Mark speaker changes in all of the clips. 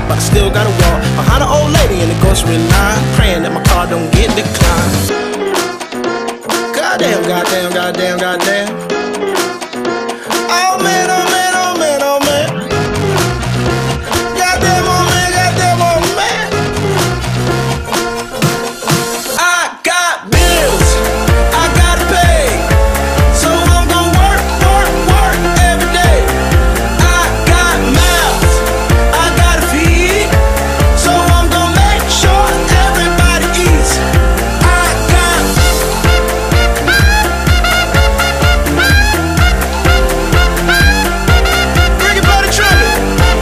Speaker 1: but I still gotta walk behind an old lady in the grocery line, praying that my car don't get declined. Goddamn, goddamn, goddamn, goddamn. Oh man, oh man, oh man, oh man. Goddamn, oh man, goddamn, oh man. I got bills, I gotta pay, so I'm gonna work, work, work every day. I got mouths, I gotta feed, so I'm gonna make sure everybody eats. I got bring it by the trumpet.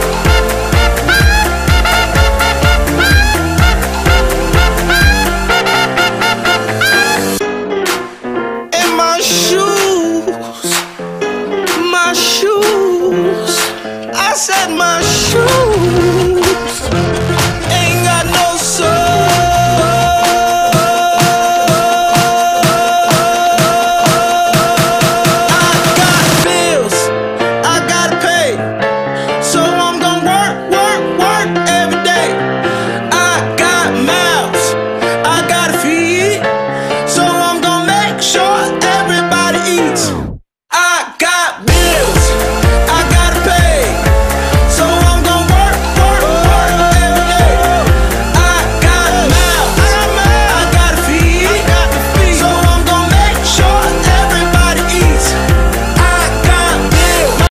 Speaker 1: In my shoes, my shoes, I said my shoes.